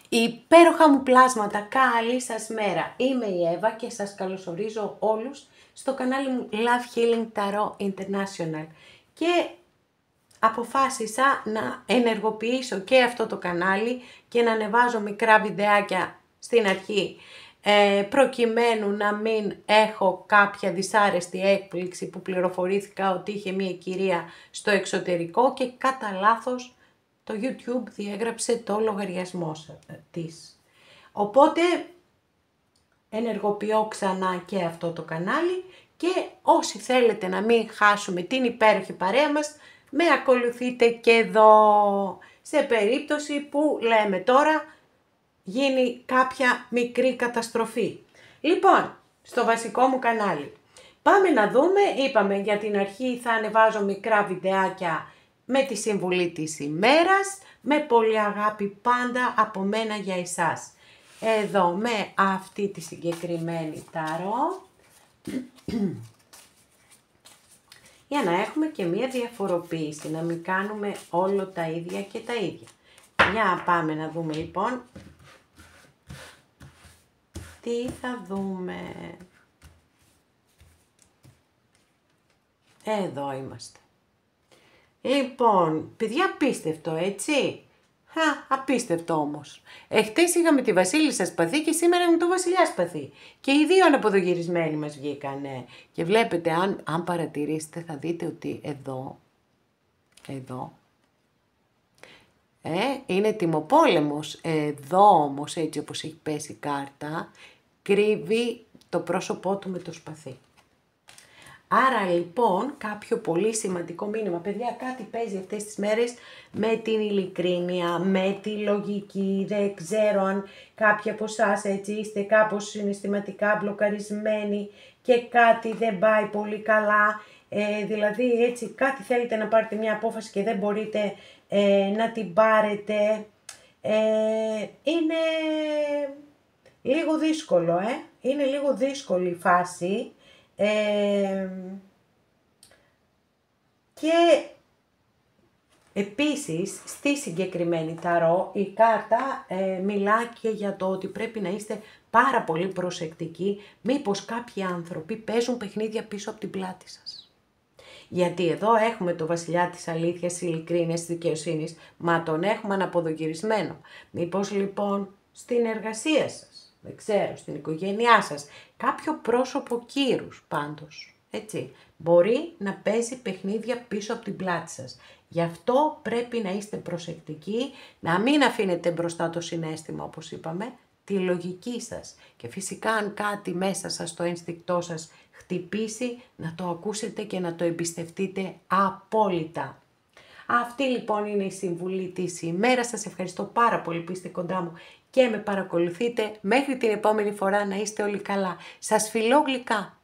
Υπέροχα μου πλάσματα, καλή σας μέρα. Είμαι η Εύα και σας καλωσορίζω όλους στο κανάλι μου Love Healing Tarot International. Και αποφάσισα να ενεργοποιήσω και αυτό το κανάλι και να ανεβάζω μικρά βιντεάκια στην αρχή, προκειμένου να μην έχω κάποια δυσάρεστη έκπληξη που πληροφορήθηκα ότι είχε μία κυρία στο εξωτερικό και κατά λάθος το YouTube διέγραψε το λογαριασμό της. Οπότε ενεργοποιώ ξανά και αυτό το κανάλι και όσοι θέλετε να μην χάσουμε την υπέροχη παρέα μας, με ακολουθείτε και εδώ, σε περίπτωση που λέμε τώρα γίνει κάποια μικρή καταστροφή. Λοιπόν, στο βασικό μου κανάλι πάμε να δούμε, είπαμε για την αρχή θα ανεβάζω μικρά βιντεάκια με τη συμβουλή της ημέρας, με πολύ αγάπη πάντα από μένα για εσάς. Εδώ με αυτή τη συγκεκριμένη ταρό, για να έχουμε και μία διαφοροποίηση, να μην κάνουμε όλο τα ίδια και τα ίδια. Για πάμε να δούμε λοιπόν, τι θα δούμε. Εδώ είμαστε. Λοιπόν, παιδιά, απίστευτο, έτσι. Απίστευτο όμως. Εχθές είχαμε τη Βασίλισσα Σπαθή και σήμερα είναι το Βασιλιά Σπαθή. Και οι δύο αναποδογυρισμένοι μας βγήκανε. Και βλέπετε, αν παρατηρήσετε, θα δείτε ότι εδώ, είναι τιμοπόλεμος. Εδώ όμως, έτσι όπως έχει πέσει η κάρτα, κρύβει το πρόσωπό του με το σπαθί. Άρα λοιπόν κάποιο πολύ σημαντικό μήνυμα, παιδιά, κάτι παίζει αυτές τις μέρες με την ειλικρίνεια, με τη λογική, δεν ξέρω αν κάποιοι από εσάς έτσι είστε κάπως συναισθηματικά μπλοκαρισμένοι και κάτι δεν πάει πολύ καλά, δηλαδή έτσι κάτι θέλετε να πάρετε μια απόφαση και δεν μπορείτε να την πάρετε, είναι λίγο δύσκολο, είναι λίγο δύσκολη η φάση. Και επίσης στη συγκεκριμένη ταρό η κάρτα μιλά και για το ότι πρέπει να είστε πάρα πολύ προσεκτικοί, μήπως κάποιοι άνθρωποι παίζουν παιχνίδια πίσω από την πλάτη σας. Γιατί εδώ έχουμε το βασιλιά της αλήθειας, της ειλικρίνειας, της δικαιοσύνης, μα τον έχουμε αναποδογυρισμένο. Μήπως λοιπόν στην εργασία σας, δεν ξέρω, στην οικογένειά σας, κάποιο πρόσωπο κύρους πάντως, έτσι, μπορεί να παίζει παιχνίδια πίσω από την πλάτη σας. Γι' αυτό πρέπει να είστε προσεκτικοί, να μην αφήνετε μπροστά το συναίσθημα, όπως είπαμε, τη λογική σας. Και φυσικά αν κάτι μέσα σας, το ένστικτό σας χτυπήσει, να το ακούσετε και να το εμπιστευτείτε απόλυτα. Αυτή λοιπόν είναι η συμβουλή της ημέρας. Σας ευχαριστώ πάρα πολύ που είστε κοντά μου και με παρακολουθείτε. Μέχρι την επόμενη φορά να είστε όλοι καλά. Σας φιλώ γλυκά.